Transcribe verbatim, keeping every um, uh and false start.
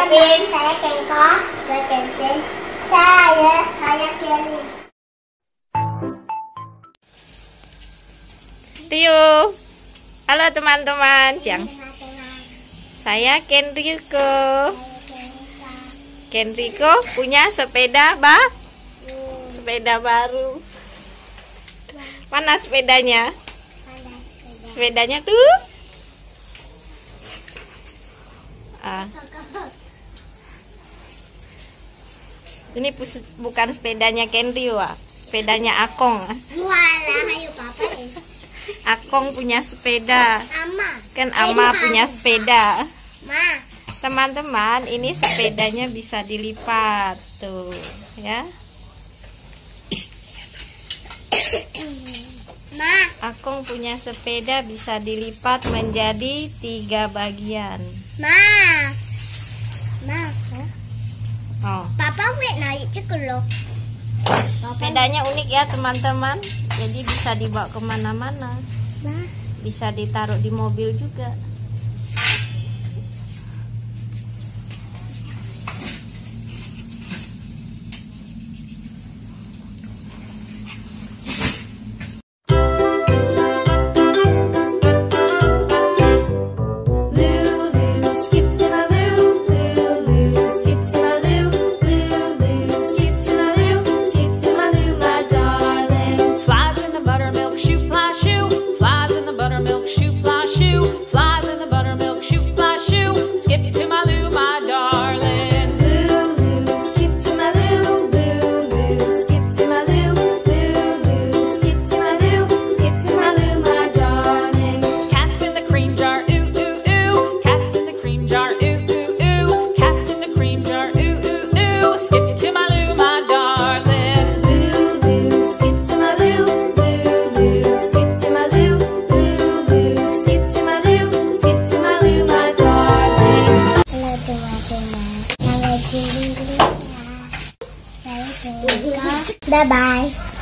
Kevin, saya Kengko, saya Kevin, saya saya Kelly. Rio, halo teman-teman, Jang. Saya Kenriko. Kenriko punya sepeda ba, sepeda baru. Mana sepedanya? Sepedanya tuh. Ah. Ini bukan sepedanya Kenrio, sepedanya Akong. Walah, ayo papa. Akong punya sepeda. Ama. Kan Ama punya sepeda. Ma. Teman-teman, ini sepedanya bisa dilipat tuh, ya. Ma. Akong punya sepeda bisa dilipat menjadi tiga bagian. Ma. Ma. Oh. Papa wait naik cekul loh. Sepedanya unik ya teman-teman. Jadi bisa dibawa kemana-mana. Bisa ditaruh di mobil juga. Bye bye.